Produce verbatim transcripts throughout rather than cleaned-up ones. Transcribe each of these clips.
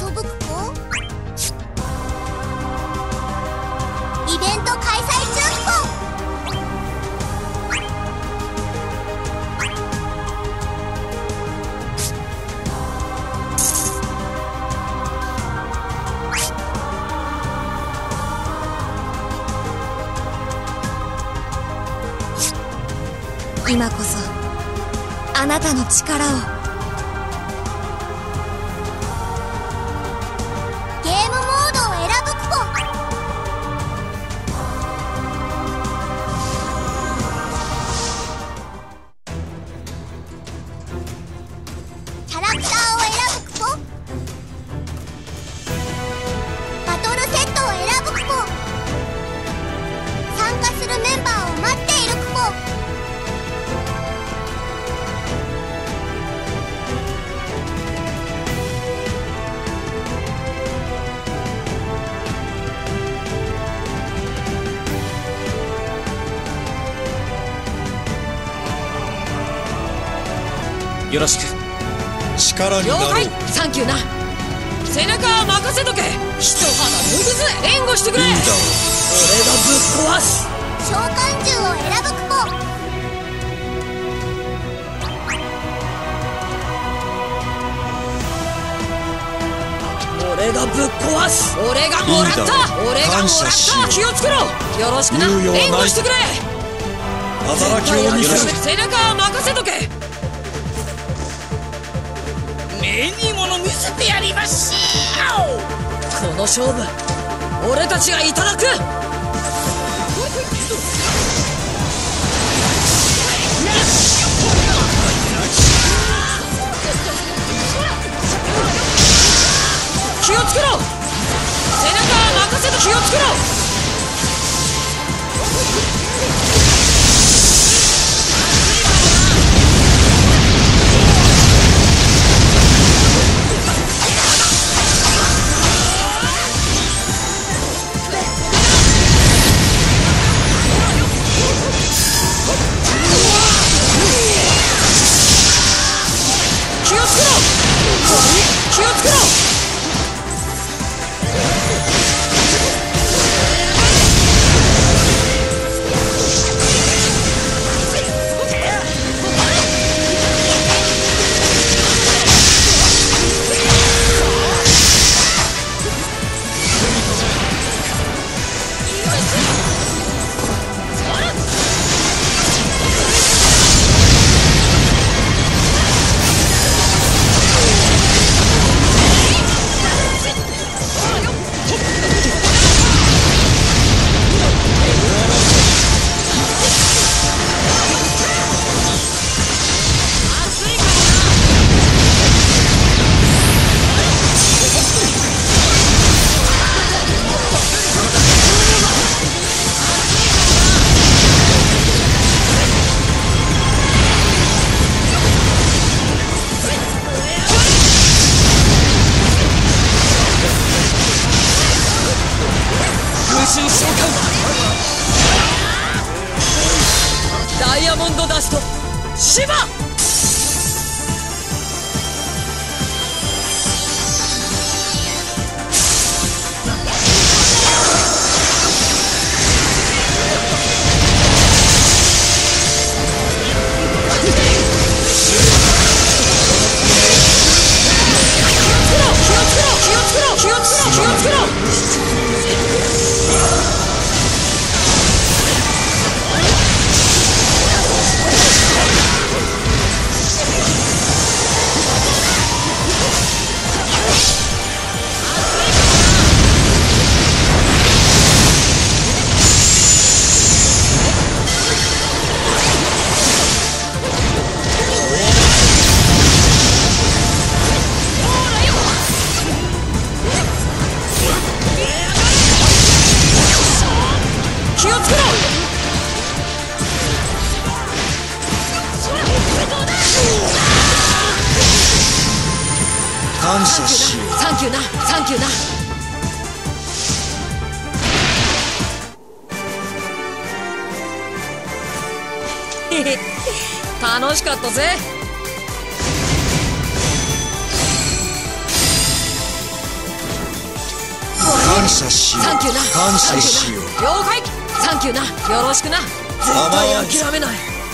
ぶくぽ。イベント開催中ぽ。今こそあなたの力を。ゲームモードを選ぶぽ。キャラクターを選ぶぽ。バトルセットを選ぶぽ。参加するメンバーを待っているぽ。 よろしく。力になろう。 了解。サンキューな。背中は任せとけ。一肌脱ぐぜ。援護してくれ。いいんだ。俺がぶっ壊す。 召喚獣を選ぶぽ。 俺がぶっ壊す。俺がもらった。俺がもらった。気をつけろ。よろしくな。援護してくれ。 働きを見せる。 背中は任せとけ。目に物見せてやりましょう。この勝負俺たちがいただく。気をつけろ。背中は任せと。気をつけろ。気をつけろ。気をつけろ。ダイヤモンドダストシバ。 感謝しよう。 サンキューな。サンキューな。へへ楽しかったぜ。 謝しよう。 サンキューな。 感謝しよう。 了解。サンキューな。よろしくな。絶対諦めない。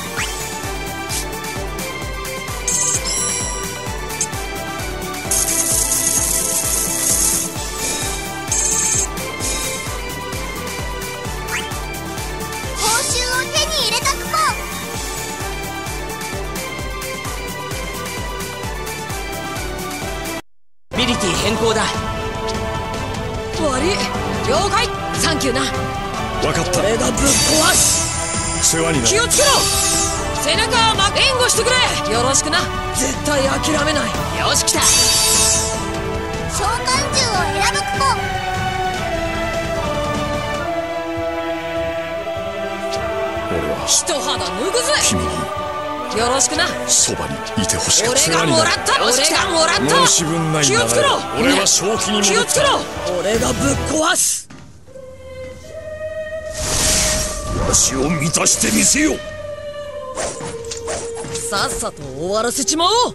報酬を手に入れたくも。 ビリティ変更だ。悪い。了解。サンキューな。 分かった。 俺がぶっ壊す。 世話になる。 気をつけろ。背中をま援護してくれ。よろしくな。絶対諦めない。よし来た。 召喚獣を選ぶくも。 俺は一肌脱ぐぜ。 君によろしくな。 そばにいてほしかった。 俺がもらった。俺がもらった。 申し分ないんだ。 気をつけろ。 俺は正気に戻った。 気をつけろ。俺がぶっ壊す。 私を満たしてみせよ。 さっさと終わらせちまおう。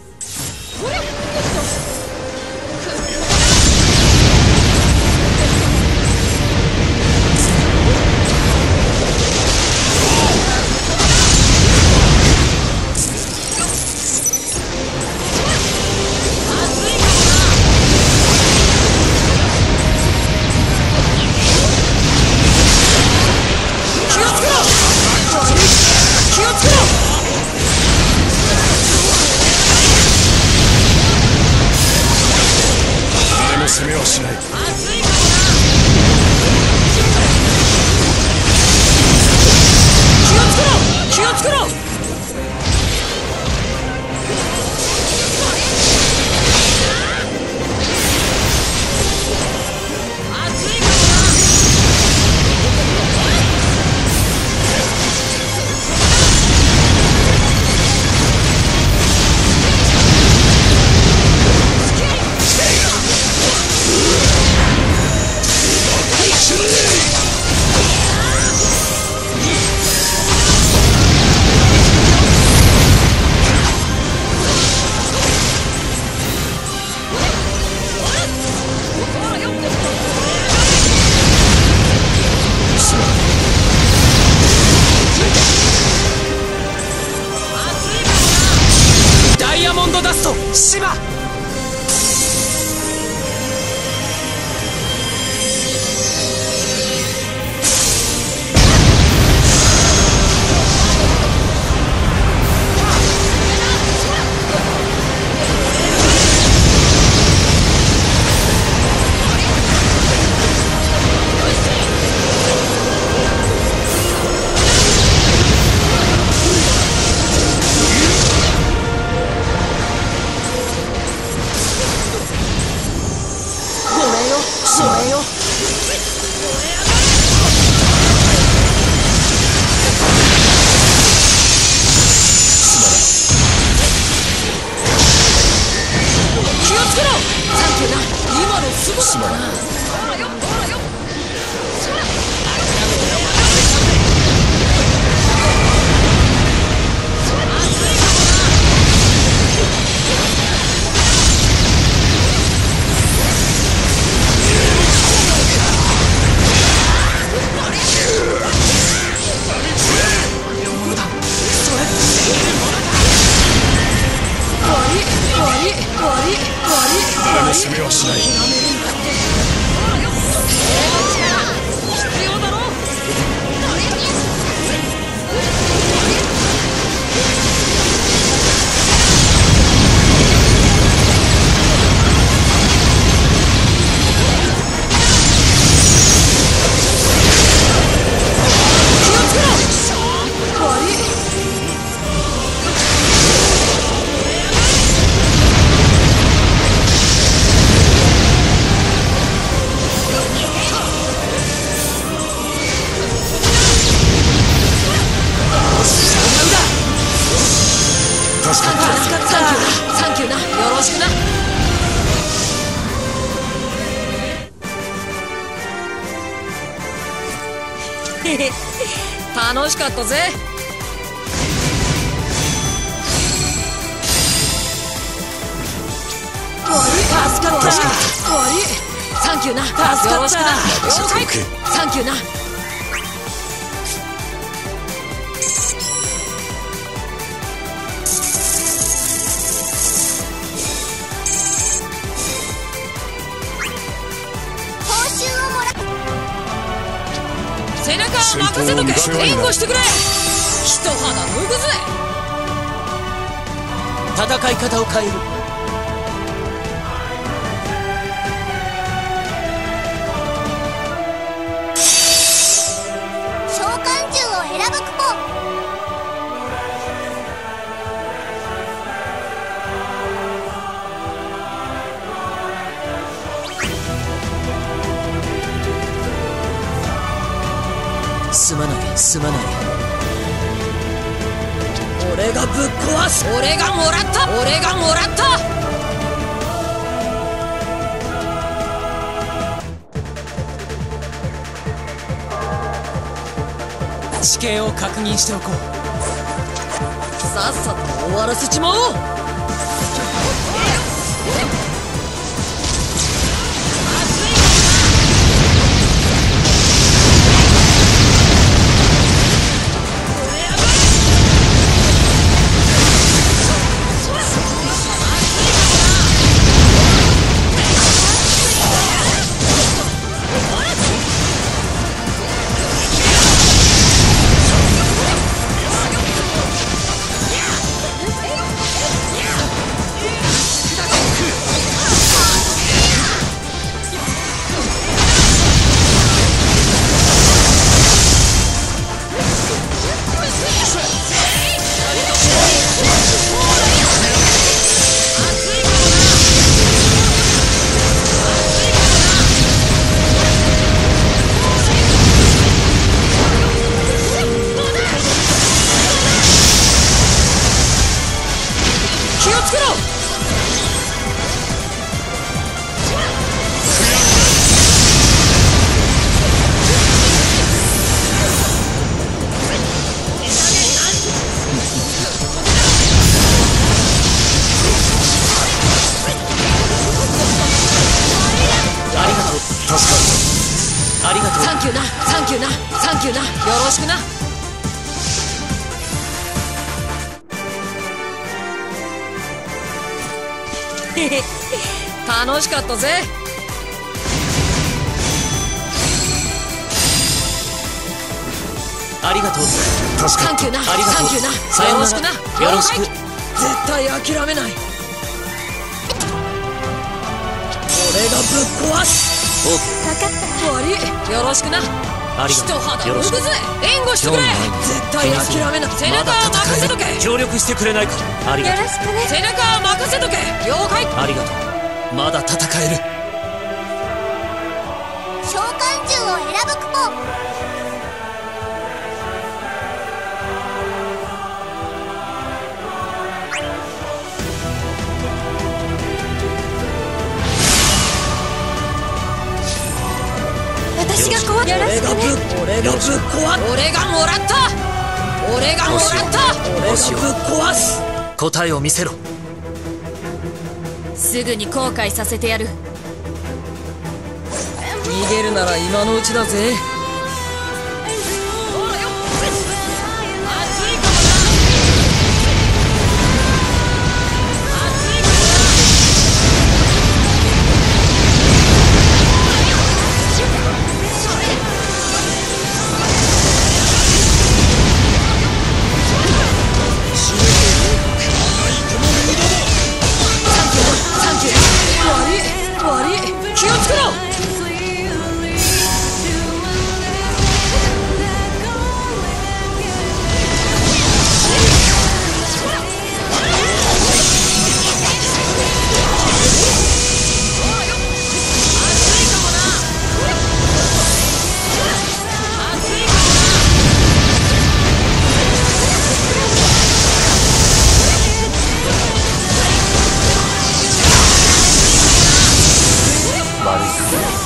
攻めはしない。 気をつけろ。気をつけろ。ダイヤモンドダスト芝。 すまない。誰も攻めはしない。助かった。 サンキューな。よろしくな。楽しかったぜ。助かった。サンキュー。 キューな。助かった。よろしくな。了解。サンキューな。 報酬をもらう。 背中は任せとけ。援護してくれ。一肌脱ぐぜ。 戦い方を変える。 召喚獣を選ぶクポ。 すまないすまない。 俺がぶっ壊す。俺がもらった。俺がもらった。 地形を確認しておこう。 さっさと終わらせちまおう。 ありがとう。 サンキューな。サンキューな。サンキューな。よろしくな。へへ楽しかったぜ。 ありがとう。 サンキューな。 ありがとう。 サンキューな。 さようなら。 よろしくな。 よろしく。 絶対諦めない。俺がぶっ壊す。 オーケー。 分かった。 悪い。よろしくな。 あり一がとう。 肌脱ぐぜよろしく。。 援護してくれ。絶対諦めない。背中は任せとけ。 協力してくれないか。ありがとう。 よろしくね。 背中は任せとけ。了解。 ありがとう。まだ戦える。 召喚獣を選ぶクポ。私が壊よろしくね。 俺がぶっ壊俺がもらった。俺がもらった俺がぶっ壊す。 答えを見せろ。 すぐに後悔させてやる。逃げるなら今のうちだぜ。気をつけろ。 悪い。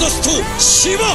ラストシバ。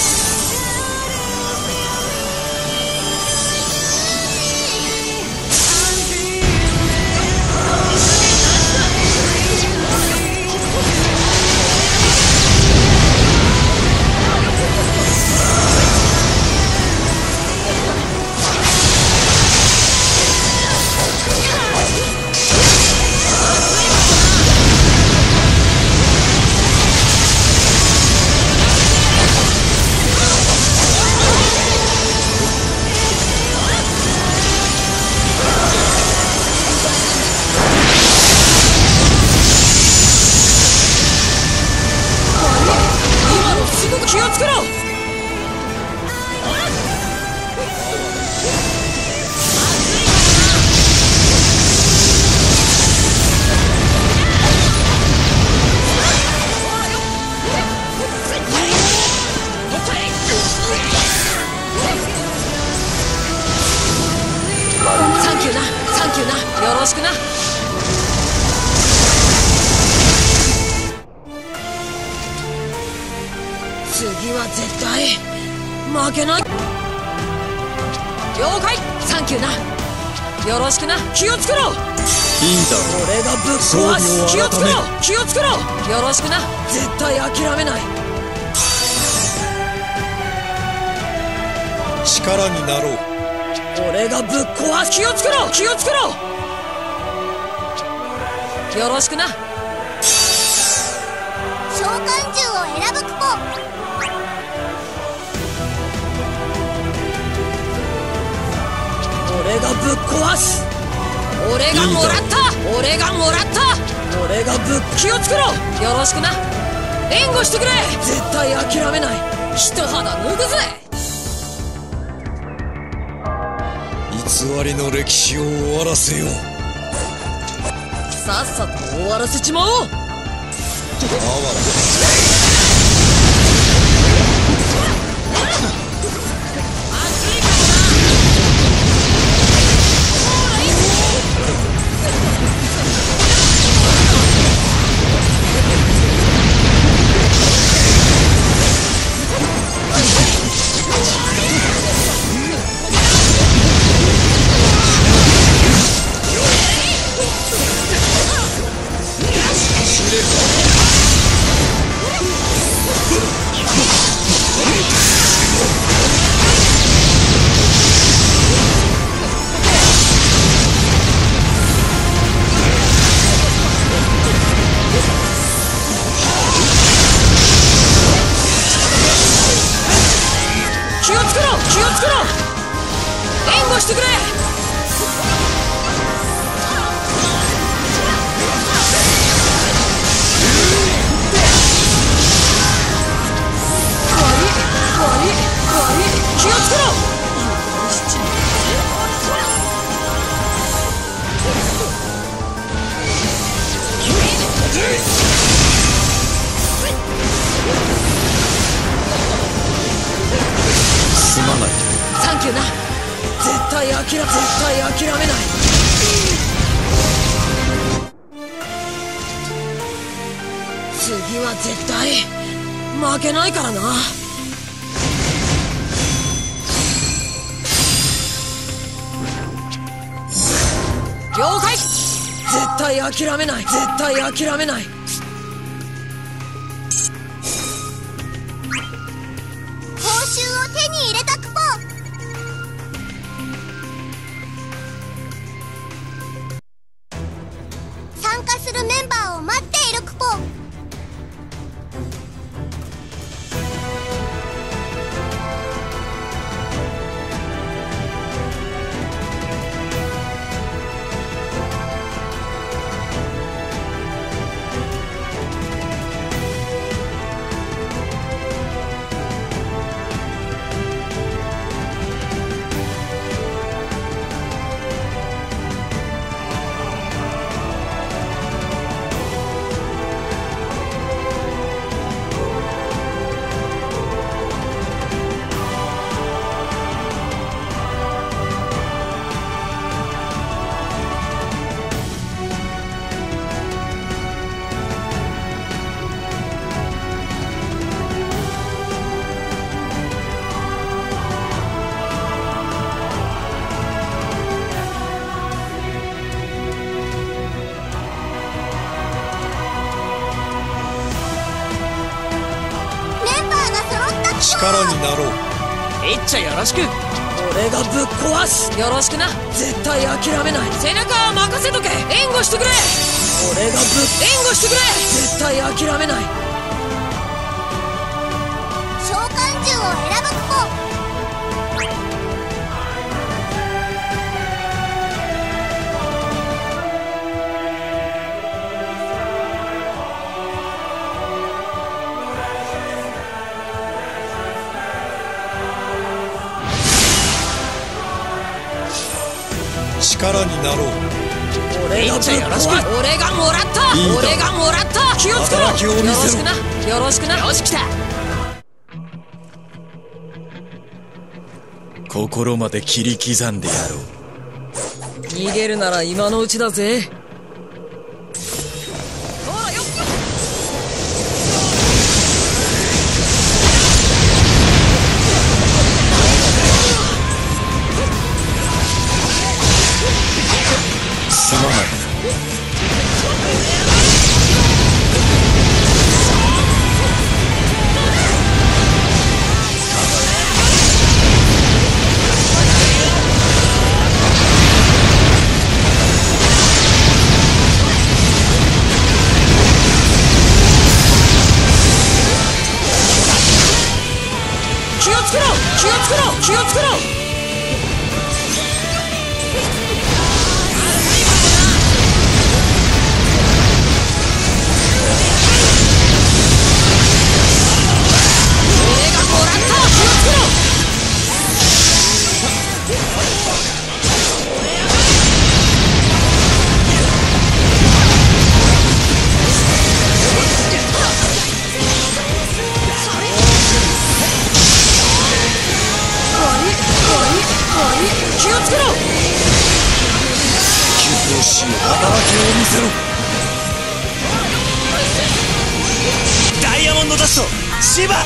気をつけろ。サンキューな、サンキューな、よろしくな。次は絶対負けない。了解。サンキューな、よろしくな。気をつけろ。 いいんだろう。 俺がぶっ壊す。気をつけろ、気をつけろ。よろしくな。絶対諦めない。 力になろう。 俺がぶっ壊す。気をつけろ、気をつけろ。よろしくな。 召喚獣を選ぶクポ。 俺がぶっ壊す。俺がもらった。俺がもらった。俺がぶっ。気をつけろ。よろしくな。援護してくれ。絶対諦めない。一肌脱ぐぜ。 偽りの歴史を終わらせよう。 さっさと終わらせちまおう。してくれ。気をつけろ。 すまない。 サンキューな。絶対諦め絶対諦めない。次は絶対負けないからな。了解。絶対諦めない。絶対諦めない。 報酬を手に入れたクポ。参加するメンバーを待っているクポ。 力になろう。 いっちゃよろしく。 俺がぶっ壊す。よろしくな。絶対諦めない。背中は任せとけ。援護してくれ。俺がぶっ援護してくれ。絶対諦めない。 召喚獣を選ぶクポ。 力になろう。 俺がぶっ壊す。俺がもらった。 いいだろう。 俺がもらった。気をつけろ。 働きを見よろせろ。 しくな。よろしくな。よし来た。 心まで切り刻んでやろう。 逃げるなら今のうちだぜ。ほらよっ。 すまない。 気をつけろ。気をつけろ。気をつけろ。気をつけろ。 救世主よ、働きを見せろ。 ダイヤモンドダストシバ。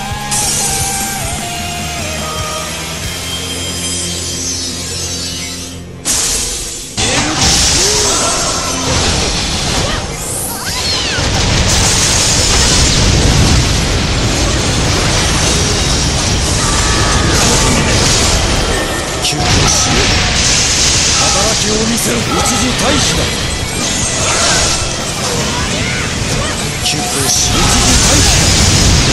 救世主よ、働きを見せろ。一時退避だ。救世主、一時退避だ。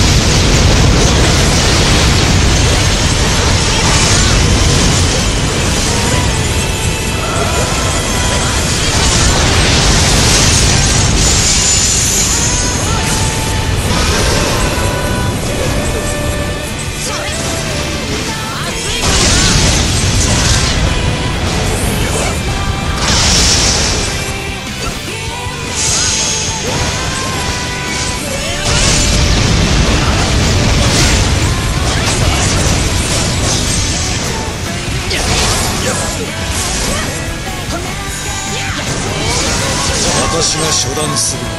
私が処断する。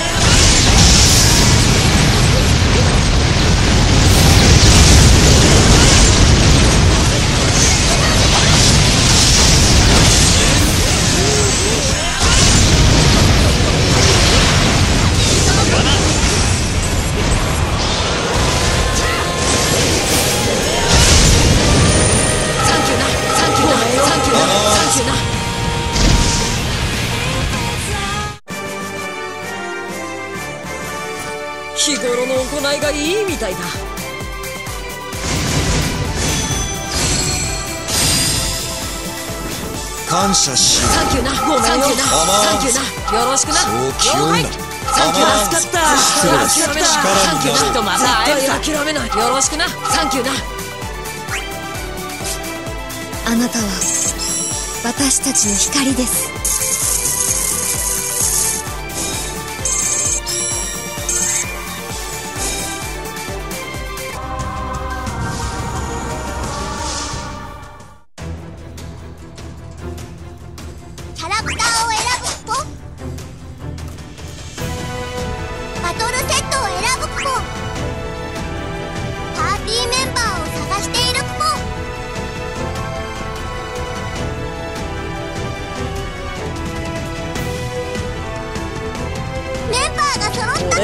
サンキューな。サンキューな。サンキューな。サンキューな。日頃の行いがいいみたいだ。 感謝しよう。 サンキューな。ごめんよ。サンキューな。サンキューな。よろしくな。 そう気負うな。 サンキューな。 助かった。 失礼です。力にサンキューな。 なろう。 また会えるさ。 絶対諦めない。よろしくな。サンキューな。 あなたは私たちの光です。キャラクターを選ぶクポ。バトルセットを選ぶクポ。パーティーメンバーを探しているクポ。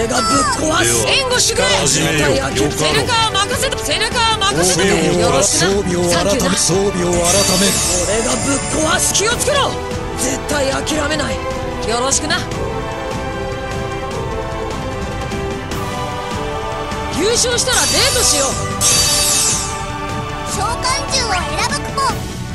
俺がぶっ壊す。援護してくれ。絶対諦め背中は任せと背中は任せとけ。よろしくな。 装備を改め装備を改め俺がぶっ壊す。気をつけろ。絶対諦めない。よろしくな。優勝したらデートしよう。 召喚獣を選ぶクポ。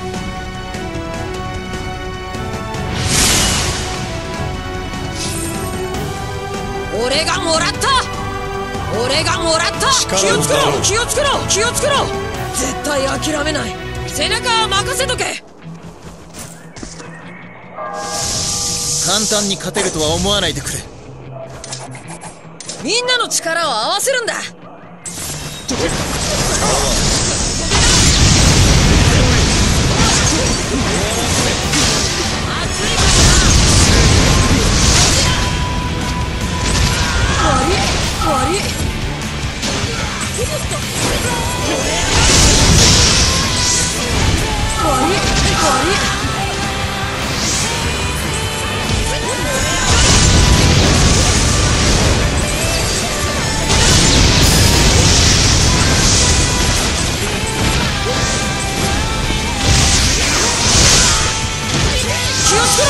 俺がもらった。俺がもらった。気をつけろ気をつけろ気をつけろ。絶対諦めない。背中は任せとけ。 簡単に勝てるとは思わないでくれ。 みんなの力を合わせるんだ。終わり終わり。終わり終わり。気をつけろ。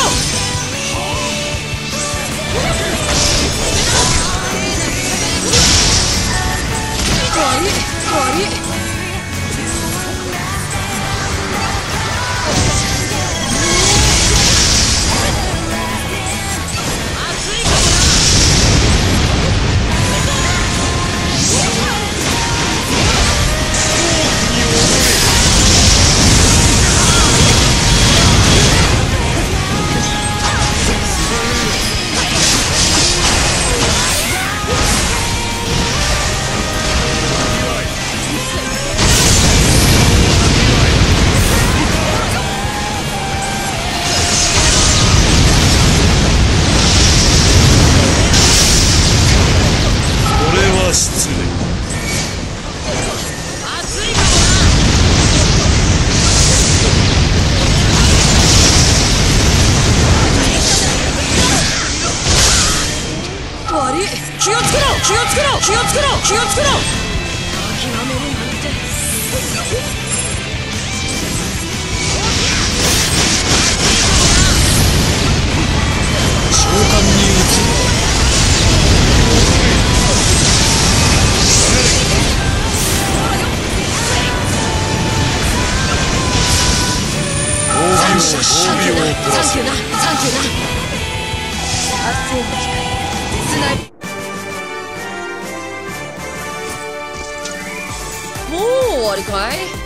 終わり終わり。気をつけろ気をつけろ気をつけろ気をつけろ。諦めるなんて。 召喚に移る。 サンキューなサンキューな。明日への光つない。もう終わりかい。